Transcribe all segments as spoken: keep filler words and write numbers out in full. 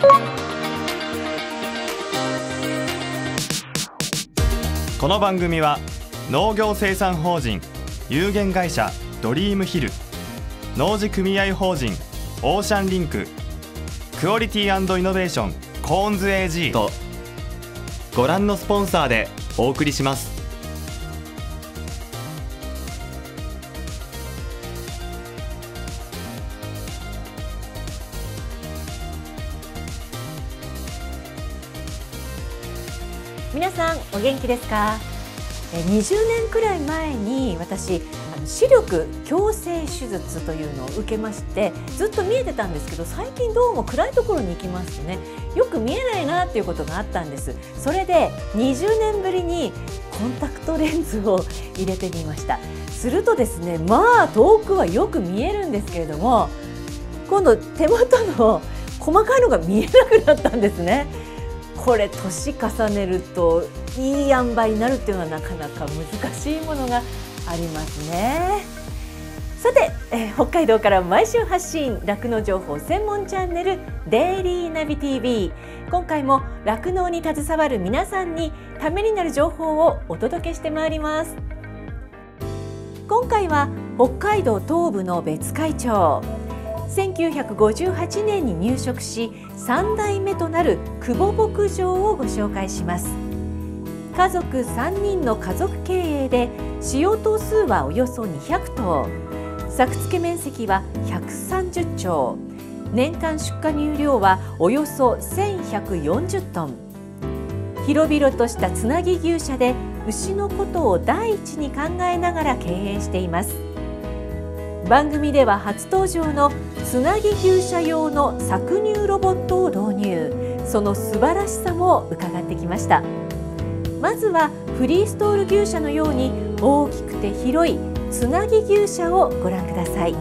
この番組は農業生産法人有限会社ドリームヒル、農事組合法人オーシャンリンク、クオリティ&イノベーションコーンズ エージー とご覧のスポンサーでお送りします。 皆さんお元気ですか？にじゅうねんくらい前に私視力矯正手術というのを受けまして、ずっと見えてたんですけど、最近どうも暗いところに行きますとね、よく見えないなっていうことがあったんです。それでにじゅうねんぶりにコンタクトレンズを入れてみました。するとですね、まあ遠くはよく見えるんですけれども、今度手元の細かいのが見えなくなったんですね。これ年重ねるといい塩梅になるっていうのはなかなか難しいものがありますね。さて、えー、北海道から毎週発信酪農情報専門チャンネルデイリーナビ ティーブイ、 今回も酪農に携わる皆さんにためになる情報をお届けしてまいります。今回は北海道東部の別海町、せんきゅうひゃくごじゅうはちねんに入植しさんだいめとなる久保牧場をご紹介します。家族さんにんの家族経営で飼養頭数はおよそにひゃくとう、作付面積はひゃくさんじゅっちょう、年間出荷乳量はおよそせんひゃくよんじゅっトン。広々としたつなぎ牛舎で牛のことを第一に考えながら経営しています。番組では初登場のつなぎ牛舎用の搾乳ロボットを導入、その素晴らしさも伺ってきました。まずはフリーストール牛舎のように大きくて広いつなぎ牛舎をご覧ください。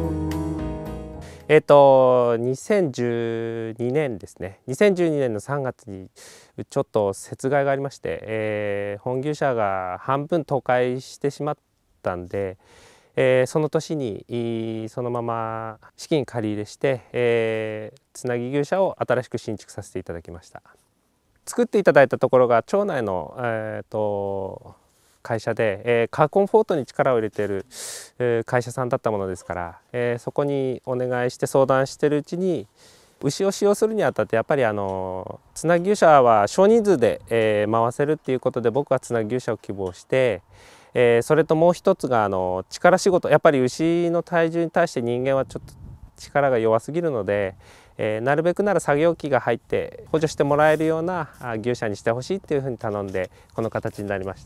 えっとにせんじゅうにねんですね。にせんじゅうにねんのさんがつにちょっと雪害がありまして、えー、本牛舎が半分倒壊してしまったんで、えー、その年にそのまま資金借り入れして、えー、つなぎ牛舎を新しく新築させていただきました。作っていただいたところが町内の、えー、と会社で、えー、カーコンフォートに力を入れている、えー、会社さんだったものですから、えー、そこにお願いして相談しているうちに、牛を使用するにあたってやっぱりあのつなぎ牛舎は少人数で、えー、回せるっていうことで、僕はつなぎ牛舎を希望して、えー、それともう一つがあの力仕事、やっぱり牛の体重に対して人間はちょっと力が弱すぎるので、えー、なるべくなら作業機が入って補助してもらえるような牛舎にしてほしいっていうふうに頼んで、この形になりました。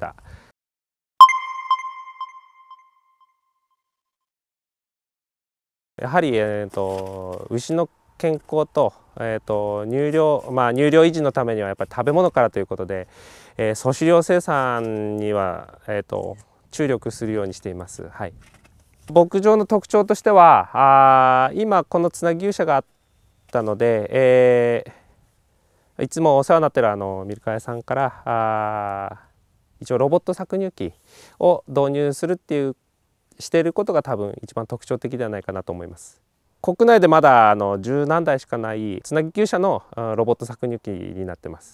やはり、えー、と牛の健康と、えー、と乳量、まあ、乳量維持のためにはやっぱり食べ物からということで、えー、粗飼料生産には、えー、と注力するようにしています。はい、牧場の特徴としては、あ今このつなぎ牛舎があったので、えー、いつもお世話になっているあのミルク屋さんからあ一応ロボット搾乳機を導入するっていうしていることが多分一番特徴的ではないかなと思います。国内でまだあの十何台しかないつなぎ牛舎のロボット搾乳機になってます。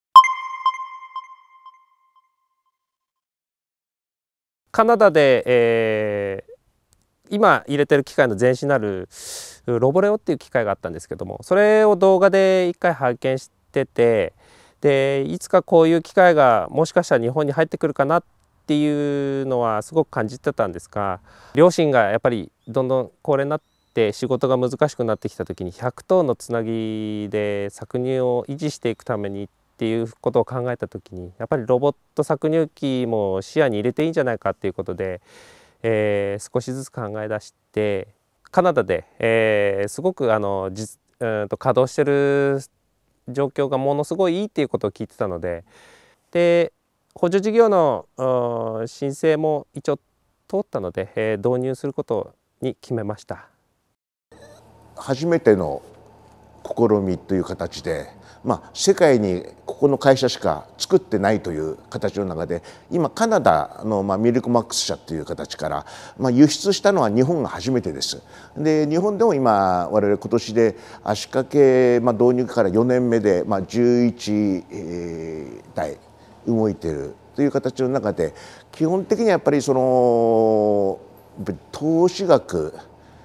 カナダで、えー、今入れてる機械の前身になるロボレオっていう機械があったんですけども、それを動画で一回拝見してて、でいつかこういう機械がもしかしたら日本に入ってくるかなっていうのはすごく感じてたんですが、両親がやっぱりどんどん高齢になって仕事が難しくなってきた時にひゃくとうのつなぎで搾乳を維持していくためにっていうことを考えた時に、やっぱりロボット搾乳機も視野に入れていいんじゃないかっていうことで、えー、少しずつ考え出して、カナダで、えー、すごくあの実、うんと稼働してる状況がものすごいいいっていうことを聞いてたので、で補助事業の申請も一応通ったので、えー、導入することに決めました。 初めての試みという形で、まあ、世界にここの会社しか作ってないという形の中で、今カナダの、まあ、ミルクマックス社という形から、まあ、輸出したのは日本が初めてです。で日本でも今我々今年で足掛け、まあ、導入からよねんめで、まあ、じゅういちだい動いているという形の中で、基本的にはやっぱりその投資額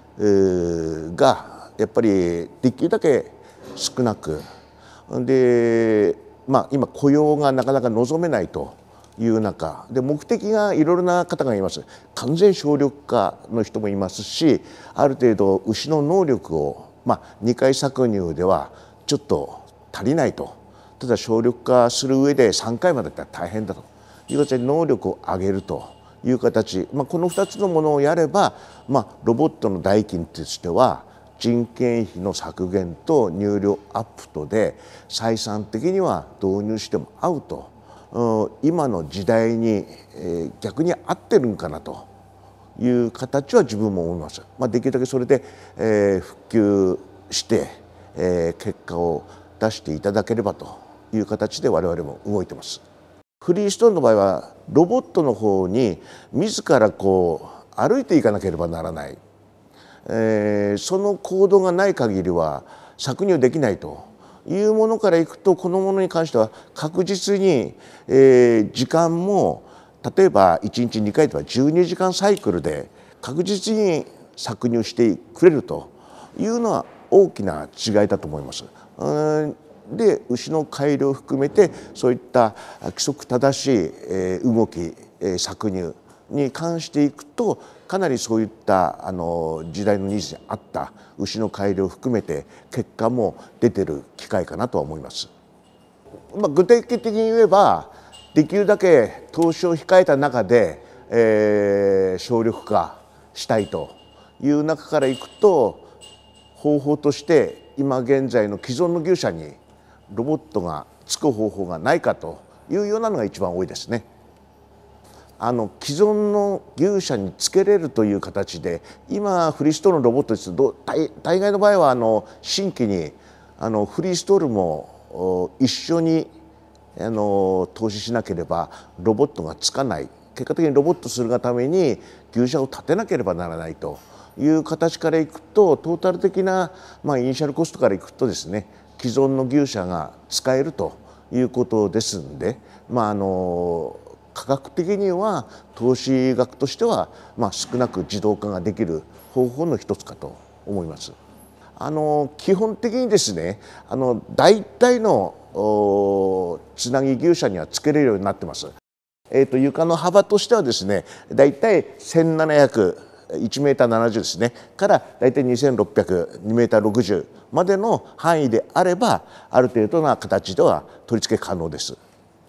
がやっぱりできるだけ少なく、で、まあ、今雇用がなかなか望めないという中で、目的がいろいろな方がいます。完全省力化の人もいますし、ある程度牛の能力を、まあ、にかい搾乳ではちょっと足りないと、ただ省力化する上でさんかいまでだったら大変だという形で能力を上げるという形、まあ、このふたつのものをやれば、まあ、ロボットの代金としては人件費の削減と入力アップとで採算的には導入しても合うと、今の時代に逆に合ってるんかなという形は自分も思います。まあ、できるだけそれで普及して結果を出していただければという形で我々も動いてます。フリーストーンの場合はロボットの方に自らこう歩いていかなければならない。えー、その行動がない限りは搾乳できないというものからいくと、このものに関しては確実に、えー、時間も例えばいちにちにかいとかじゅうにじかんサイクルで確実に搾乳してくれるというのは大きな違いだと思います。うんで牛の改良を含めてそういった規則正しい、えー、動き、えー、搾乳に関していくと、かなりそういったあの時代のニーズに合った牛の改良を含めて結果も出てる機会かなとは思います。まあ、具体的に言えばできるだけ投資を控えた中で、えー、省力化したいという中からいくと、方法として今現在の既存の牛舎にロボットがつく方法がないかというようなのが一番多いですね。あの既存の牛舎につけれるという形で、今フリーストールのロボットですと大大概の場合はあの新規にあのフリーストールも一緒にあの投資しなければロボットがつかない、結果的にロボットするがために牛舎を建てなければならないという形からいくと、トータル的な、まあ、イニシャルコストからいくとですね、既存の牛舎が使えるということですんで、まああの価格的には投資額としては、まあ、少なく自動化ができる方法の一つかと思います。あの基本的にですね、あの大体のつなぎ牛舎にはつけれるようになってます。えーと、床の幅としてはですね、大体せんななひゃく、いちメーターななじゅうですねから大体にせんろっぴゃく、にメーターろくじゅうまでの範囲であれば、ある程度な形では取り付け可能です。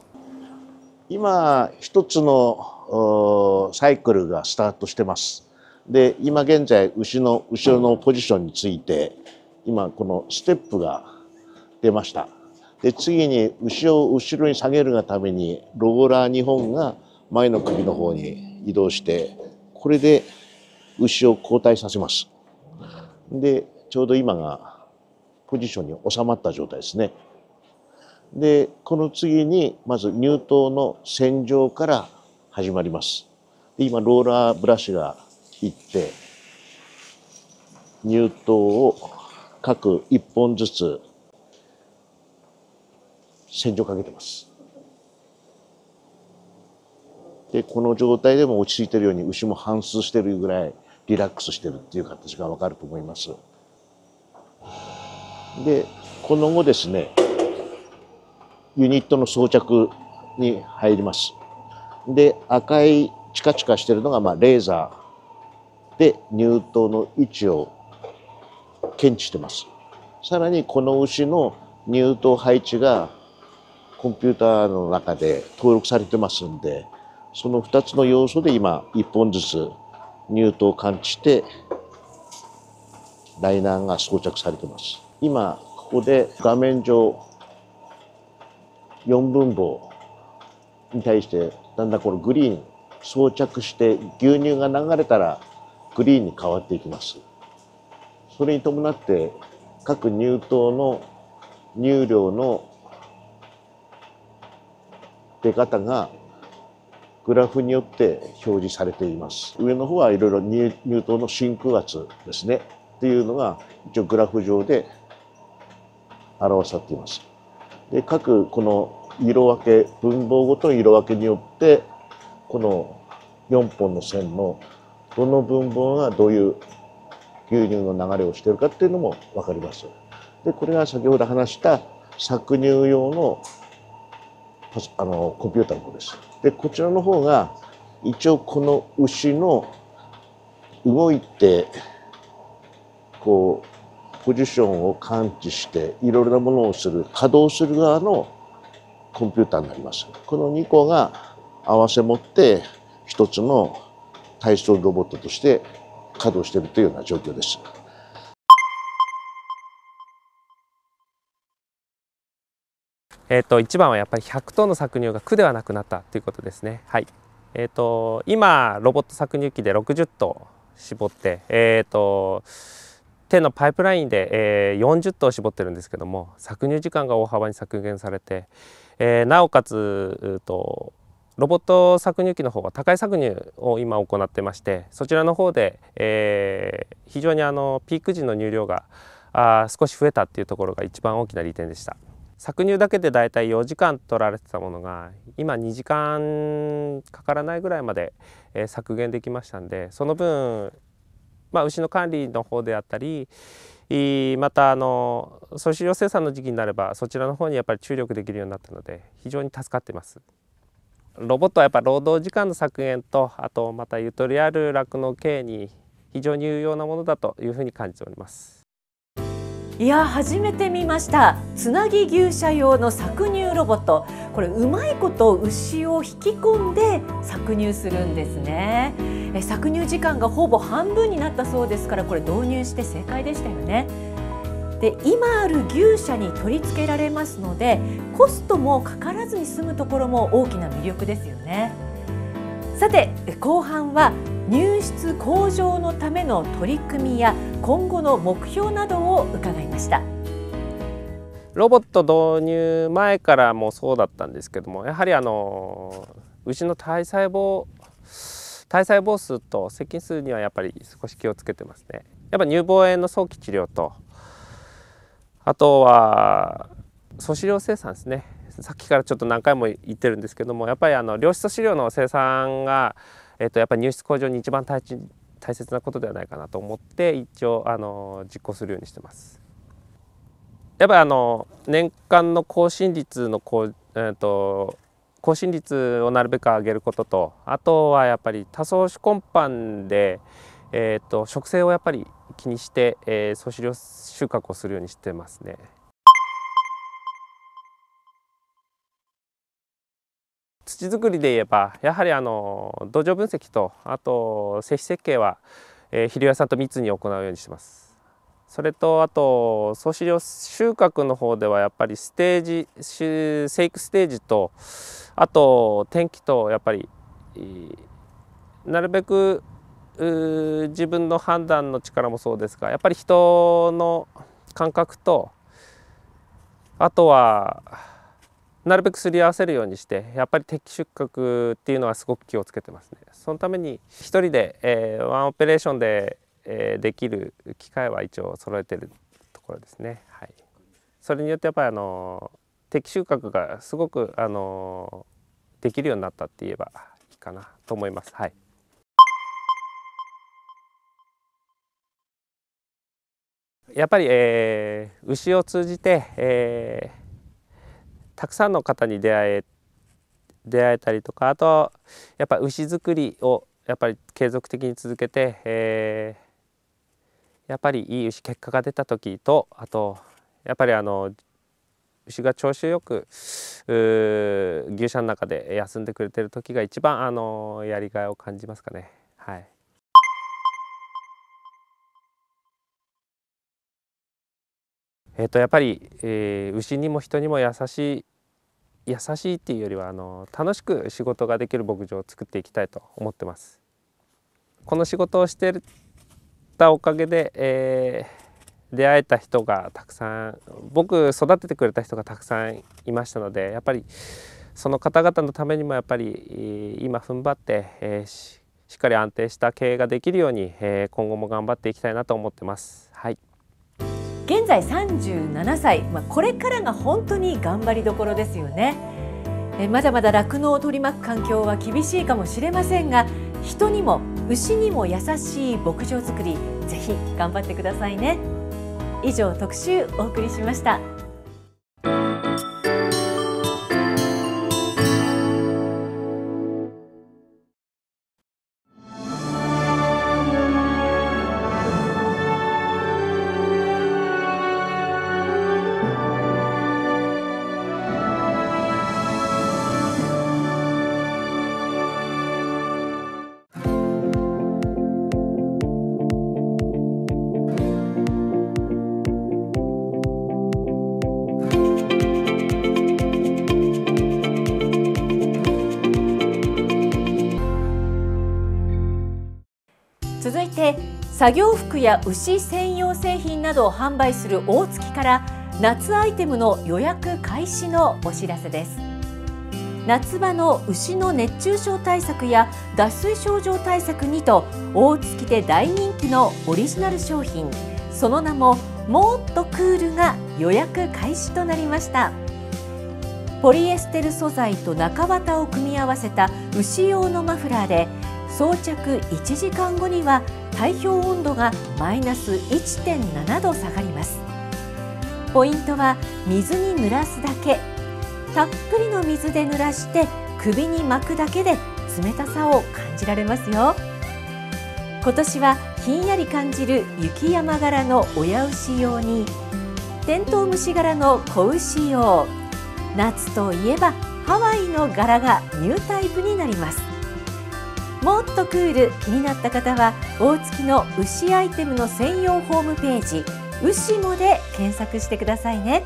今一つのサイクルがスタートしてます。で今現在牛の後ろのポジションについて今このステップが出ました。で次に牛を後ろに下げるがためにローラーにほんが前の首の方に移動して、これで牛を後退させます。でちょうど今がポジションに収まった状態ですね。でこの次にまず乳頭の洗浄から始まります。で今ローラーブラシがいって乳頭を各いっぽんずつ洗浄かけてます。でこの状態でも落ち着いているように牛も反芻しているぐらいリラックスしているっていう形が分かると思います。でこの後ですね、ユニットの装着に入ります。で赤いチカチカしているのがまあレーザーで乳頭の位置を検知してます。さらにこの牛の乳頭配置がコンピューターの中で登録されてますんで、そのふたつの要素で今いっぽんずつ乳頭を感知してライナーが装着されてます。今ここで画面上よんぶん棒に対してだんだんこのグリーン装着して牛乳が流れたらグリーンに変わっていきます。それに伴って各乳頭の乳量の出方がグラフによって表示されています。上の方はいろいろ乳頭の真空圧ですねっていうのが一応グラフ上で表されています。で、各この色分け、分母ごとの色分けによってこのよんぽんの線のどの分母がどういう牛乳の流れをしているかっていうのも分かります。で、これが先ほど話した搾乳用のあのコンピューターの方です。で、こちらの方が一応この牛の動いてこうポジションを感知していろいろなものをする稼働する側のコンピューターになります。このにこが合わせ持って一つの体操ロボットとして稼働しているというような状況です。 えー、と一番はやっぱりひゃくトンの搾乳が苦ではなくなったということですね。はい。えー、と今ロボット搾乳機でろくじゅっとう絞って、えー、と手のパイプラインで、えー、よんじゅっとう絞ってるんですけども、搾乳時間が大幅に削減されて、えー、なおかつとロボット搾乳機の方は高い搾乳を今行ってまして、そちらの方で、えー、非常にあのピーク時の乳量があ少し増えたっていうところが一番大きな利点でした。搾乳だけでだいたいよじかん取られてたものが今にじかんかからないぐらいまで、えー、削減できましたんで、その分、まあ、牛の管理の方であったり、またあの粗飼料生産の時期になればそちらの方にやっぱり注力できるようになったので非常に助かっています。ロボットはやっぱ労働時間の削減と、あとまたゆとりある酪農経営に非常に有用なものだというふうに感じております。 いや初めて見ました。つなぎ牛舎用の搾乳ロボット、これうまいこと牛を引き込んで搾乳するんですね。え搾乳時間がほぼ半分になったそうですから、これ導入して正解でしたよね。で今ある牛舎に取り付けられますので、コストもかからずに済むところも大きな魅力ですよね。さて後半は乳質向上のための取り組みや今後の目標などを伺いました。 ロボット導入前からもそうだったんですけども、やはりあの牛の体細胞体細胞数と接近数にはやっぱり少し気をつけてますね。やっぱ乳房炎の早期治療と、あとは粗飼料生産ですね。さっきからちょっと何回も言ってるんですけども、やっぱりあの良質飼料の生産が、えっと、やっぱり乳質向上に一番大大切なことではないかなと思って一応あの実行するようにしてます。やっぱりあの年間の更新率のこう、えっと、更新率をなるべく上げることと、あとはやっぱり多層種根板で、えっと、植生をやっぱり気にして、えー、粗飼料収穫をするようにしてますね。土作りで言えばやはりあの土壌分析と、あと施肥設計は、えー、肥料屋さんと密に行うようにしてます。それとあと粗飼料収穫の方ではやっぱりステージ生育ステージと、あと天気とやっぱりなるべく自分の判断の力もそうですが、やっぱり人の感覚と、あとはなるべくすり合わせるようにして、やっぱり適出荷っていうのはすごく気をつけてますね。そのために一人で、えー、ワンオペレーションで、えー、できる機械は一応揃えてるところですね。はい、それによってやっぱりあの適収穫がすごくあのできるようになったって言えばいいかなと思います。はい。やっぱり、えー、牛を通じて、えーたくさんの方に出会え出会えたりとか、あとやっぱ牛作りをやっぱり継続的に続けて、えー、やっぱりいい牛結果が出た時と、あとやっぱりあの牛が調子よく牛舎の中で休んでくれてる時が一番あのやりがいを感じますかね。はい。えー、とやっぱり、えー、牛にも人にも優しい優しいっていうよりはあの楽しく仕事ができる牧場を作っていきたいと思ってます。この仕事をしてたおかげで、え出会えた人がたくさん、僕育ててくれた人がたくさんいましたので、やっぱりその方々のためにもやっぱり今踏ん張って、えー、し, しっかり安定した経営ができるように、えー、今後も頑張っていきたいなと思ってます。はい、 現在さんじゅうななさい、まあ、これからが本当に頑張りどころですよね。えまだまだ酪農を取り巻く環境は厳しいかもしれませんが、人にも牛にも優しい牧場づくり、ぜひ頑張ってくださいね。以上、特集お送りしました。続いて、作業服や牛専用製品などを販売する大月から夏アイテムの予約開始のお知らせです。夏場の牛の熱中症対策や脱水症状対策にと、大月で大人気のオリジナル商品、その名ももっとクールが予約開始となりました。ポリエステル素材と中綿を組み合わせた牛用のマフラーで、装着いちじかんごには体表温度がマイナス いってんななど下がります。ポイントは水に濡らすだけ。たっぷりの水で濡らして首に巻くだけで冷たさを感じられますよ。今年はひんやり感じる雪山柄の親牛用に、テントウムシ柄の子牛用、夏といえばハワイの柄がニュータイプになります。もっとクール、気になった方は大月の牛アイテムの専用ホームページウシモで検索してくださいね。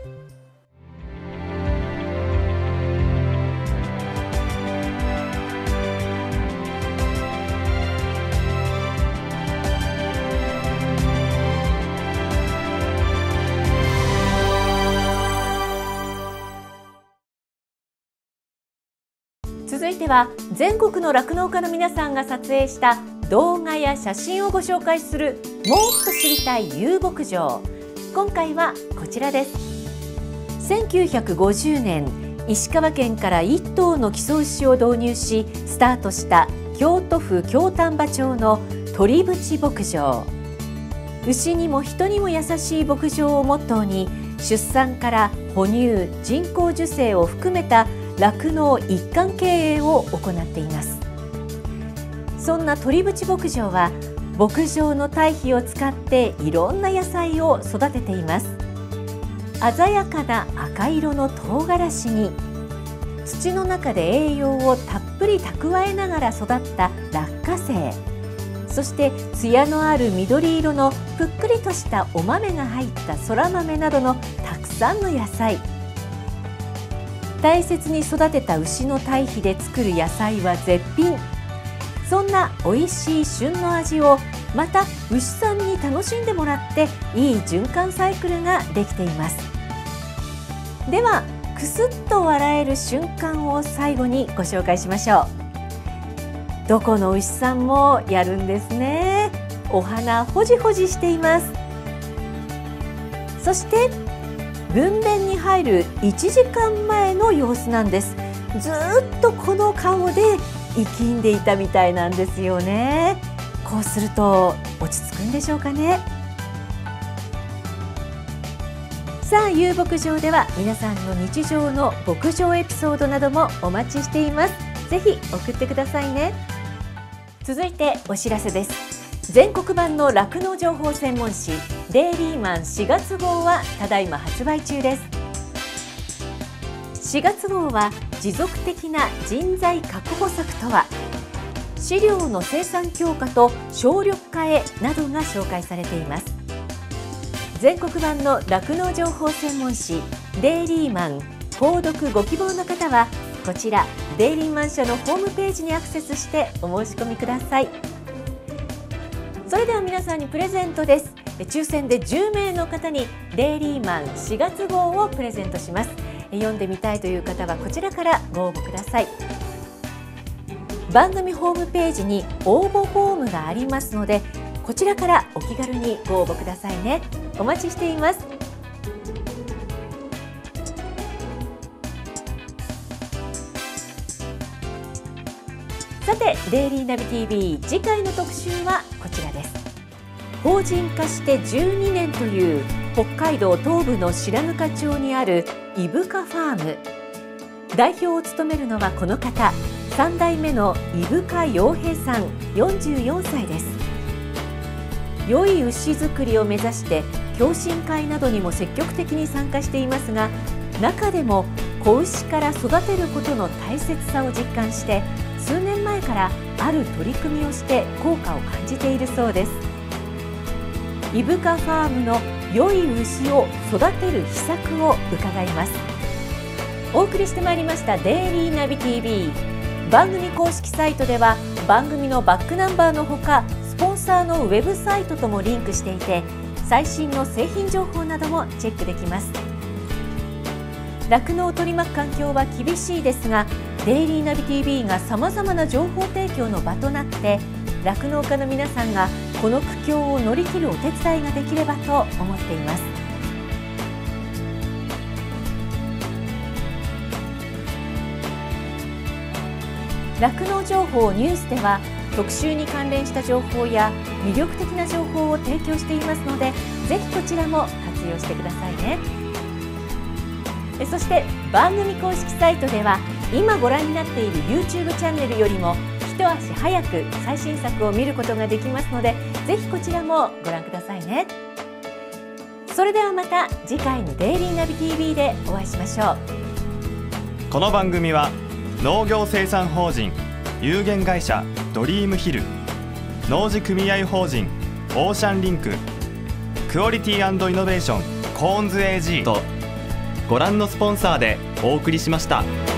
続いては、全国の酪農家の皆さんが撮影した動画や写真をご紹介するもっと知りたい遊牧場。今回はこちらです。せんきゅうひゃくごじゅうねん、石川県からいっとうの木曽牛を導入しスタートした京都府京丹波町の鳥淵牧場。牛にも人にも優しい牧場をモットーに、出産から哺乳、人工授精を含めた酪農一貫経営を行っています。そんな鳥淵牧場は牧場の堆肥を使っていろんな野菜を育てています。鮮やかな赤色の唐辛子に、土の中で栄養をたっぷり蓄えながら育った落花生、そして艶のある緑色のぷっくりとしたお豆が入ったそら豆などのたくさんの野菜。大切に育てた牛の堆肥で作る野菜は絶品。そんな美味しい旬の味をまた牛さんに楽しんでもらっていい循環サイクルができています。では、くすっと笑える瞬間を最後にご紹介しましょう。どこの牛さんもやるんですね。お花ほじほじしています。そして分娩に入るいちじかんまえの様子なんです。ずっとこの顔で生きんでいたみたいなんですよね。こうすると落ち着くんでしょうかね。さあ、遊牧場では皆さんの日常の牧場エピソードなどもお待ちしています。ぜひ送ってくださいね。続いてお知らせです。全国版の酪農情報専門誌デイリーマンしがつ号はただいま発売中です。しがつ号は持続的な人材確保策とは、飼料の生産強化と省力化へなどが紹介されています。全国版の酪農情報専門誌デイリーマン購読ご希望の方は、こちらデイリーマン社のホームページにアクセスしてお申し込みください。それでは皆さんにプレゼントです。 抽選でじゅうめいの方にデイリーマンしがつ号をプレゼントします。読んでみたいという方はこちらからご応募ください。番組ホームページに応募フォームがありますので、こちらからお気軽にご応募くださいね。お待ちしています。さて、デイリーナビ ティーブイ 次回の特集はこちらです。法人化してじゅうにねんという北海道東部の白糠町にある伊深ファーム。代表を務めるのはこの方、さんだいめの伊深洋平さん、よんじゅうよんさいです。良い牛作りを目指して共進会などにも積極的に参加していますが、中でも子牛から育てることの大切さを実感して、数年前からある取り組みをして効果を感じているそうです。伊深ファームの良い牛を育てる秘策を伺います。お送りしてまいりましたデイリーナビ ティーブイ。番組公式サイトでは番組のバックナンバーのほか、スポンサーのウェブサイトともリンクしていて、最新の製品情報などもチェックできます。酪農を取り巻く環境は厳しいですが、デイリーナビ ティーブイ がさまざまな情報提供の場となって、酪農家の皆さんがこの苦境を乗り切るお手伝いができればと思っています。酪農情報ニュースでは、特集に関連した情報や魅力的な情報を提供していますので、ぜひこちらも活用してくださいね。そして番組公式サイトでは、今ご覧になっている YouTube チャンネルよりも一足早く最新作を見ることができますので、ぜひこちらもご覧くださいね。それではまた次回のデイリーナビ ティーブイ でお会いしましょう。 この番組は農業生産法人有限会社ドリームヒル、農事組合法人オーシャンリンク、クオリティ&イノベーションコーンズ エージー とご覧のスポンサーでお送りしました。